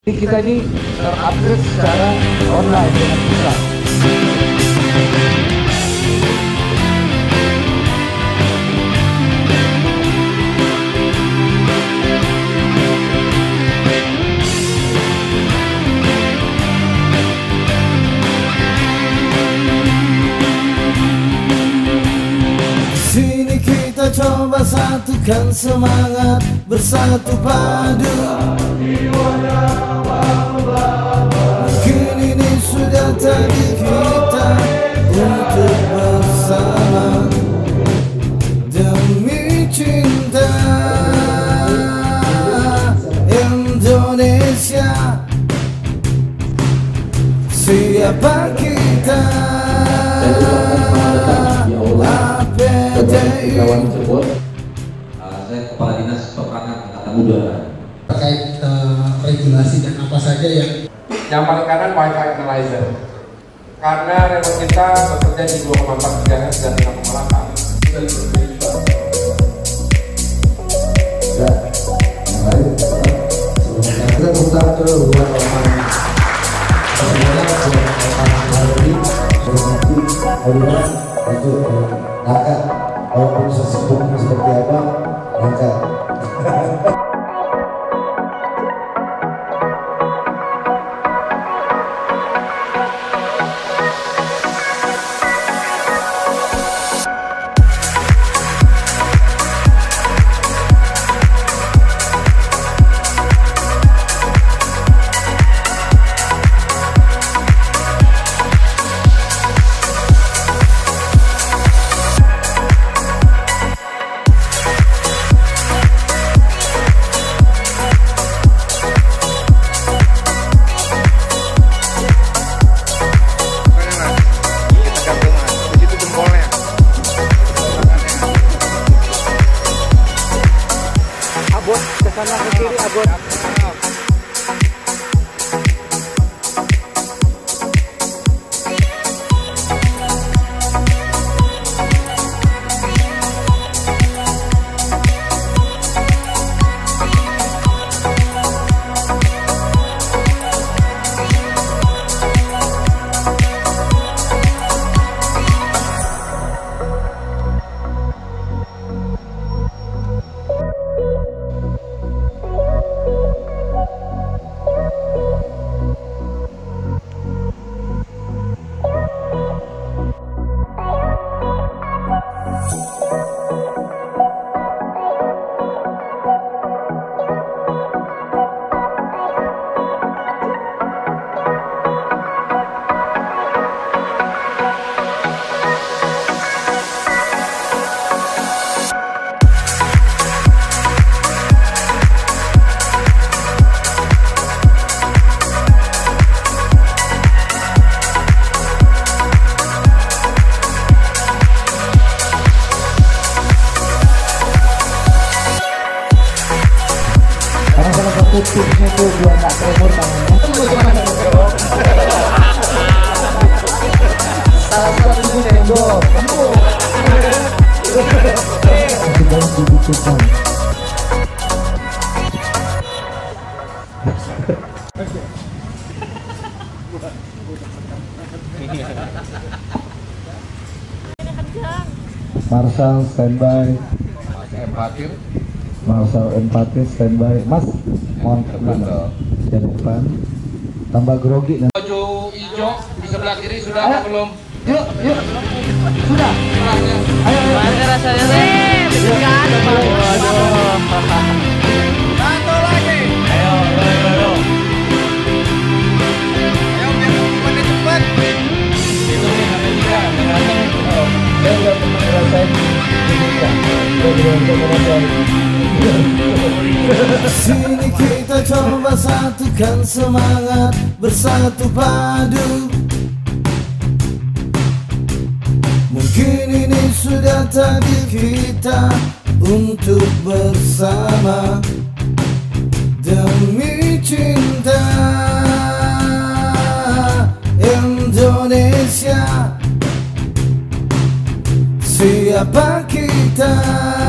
Kita ini terupgrade secara online dengan bisa. Sini kita coba satukan semangat bersatu padu. Mungkin ini sudah takdir kita untuk bersama demi cinta Indonesia. Siapa kita? Kawan tersebut, saya Kepala Dinas Peperangan Angkatan Udara. Terkait regulasi dan apa saja yang nyamankan Wi-Fi analyzer karena remote kita bekerja di 2,4 GHz dan 6,8. Kita buka ke luar lapangan. Sebenarnya itu langkah kalau proses hukum seperti apa langkah. Abot, ke sana ke kiri abot. Tipsnya tuh buat tak tremor tangannya. Salah satu senggol. Sedang dibutuhkan. Marshal standby. Empatir. Marshal empatis standby. Mas, mohon dari depan. Tambah grogi. Baju hijau di sebelah kiri sudah apa belum? Yuk, yuk. Sudah. Ayo. Gimana rasanya sih? Kan? Waduh. Satu lagi. Ayo. Ayo biar hukumannya cepat. Itu nih sampai 3. Saya udah pernah ngerasain Sini kita coba satukan semangat bersatu padu. Mungkin ini sudah takdir kita untuk bersama demi cinta Indonesia. Siapa kita?